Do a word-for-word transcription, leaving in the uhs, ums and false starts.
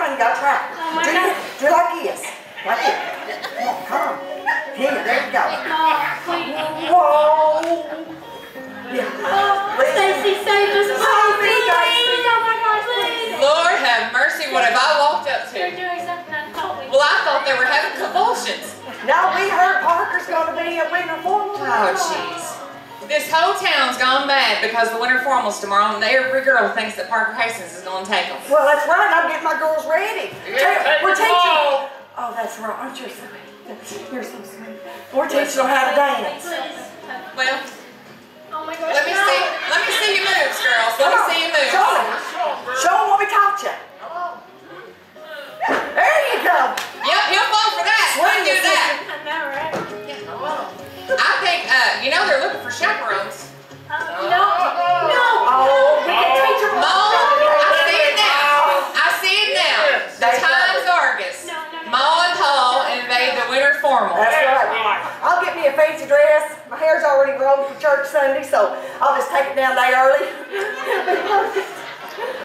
on, you gotta try. Oh my do, God. do like this. Like this. Come on, come on. Here, there you go. Oh, please. Whoa. Yeah. Oh, Stacy, save us. Save me, Please. Oh my God, please. Lord have mercy, what have I walked up They're to? doing something unholy. Well, I thought they were having convulsions. Now we heard Parker's gonna be a winter formal. Oh, jeez. This whole town's gone mad because the winter formal's tomorrow, and every girl thinks that Parker Hastings is going to take them. Well, that's right. I'm getting my girls ready. Yeah, We're take them teaching. all. Oh, that's right. Aren't you sweet? You're so sweet. We're teaching them how to dance. Please. Well, Oh my gosh. let me no. see. Let me see your moves, girls. Let Come me on. see your moves. Show them. Show them what we taught you. There you go. Yep, he'll fall for that. Let's do that. I know, right? I think, uh, you know, they're looking for chaperones. Uh, no. No. Oh, we can teach them. Mom, I see it now. I see it now. The Times Argus. No, no, no. Ma and Paul invade the winter formal. That's right. I'll get me a fancy dress. My hair's already grown for church Sunday, so I'll just take it down day early.